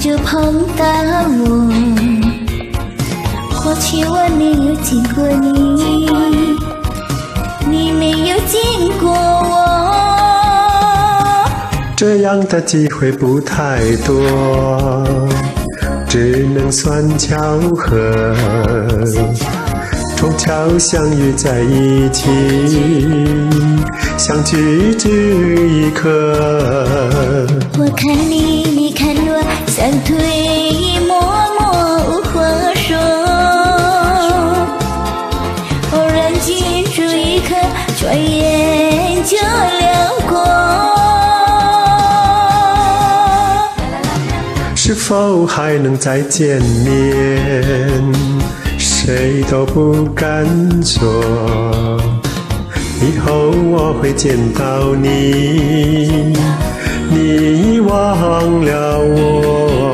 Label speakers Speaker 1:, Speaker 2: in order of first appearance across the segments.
Speaker 1: 就碰到我。过去我没有见过你，你没有见过我。
Speaker 2: 这样的机会不太多，只能算巧合。凑巧相遇在一起，相聚只一刻。
Speaker 1: 我看你，你看我，相对默默无话说。偶然间这一刻，转眼就辽过。
Speaker 2: 是否还能再见面？谁都不敢说，以后我会见到你，你忘了我。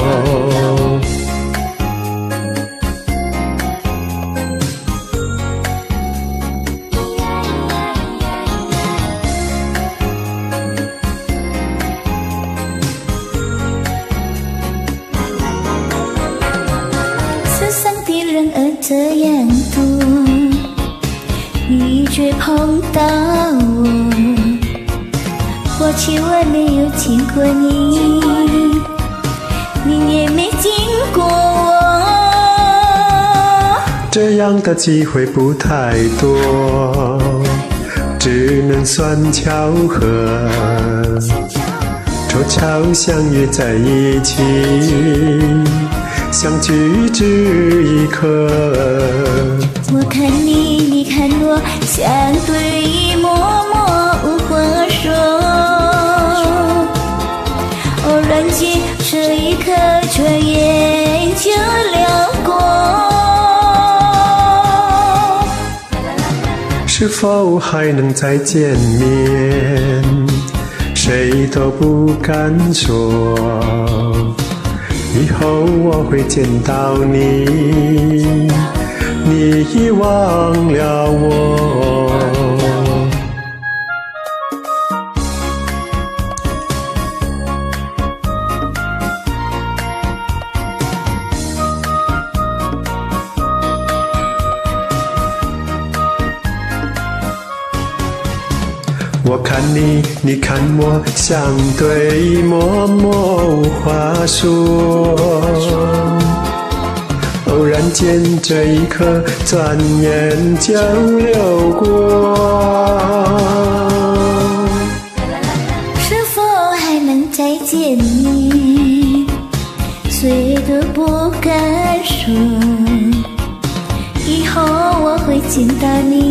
Speaker 1: 世上的人儿这样多，你却碰到我。过去我没有见过你，你也没见过我。
Speaker 2: 这样的机会不太多，只能算巧合。凑巧相遇在一起，相聚只一刻。
Speaker 1: 我看你，你看我，相对默默无话说。偶然间这一刻，转眼就辽过。
Speaker 2: 是否还能再见面？谁都不敢说，以后我会见到你，你忘了我。我看你，你看我，相对默默无话说。偶然间这一刻，转眼就流过。
Speaker 1: 是否还能再见面？谁都不敢说，以后我会见到你。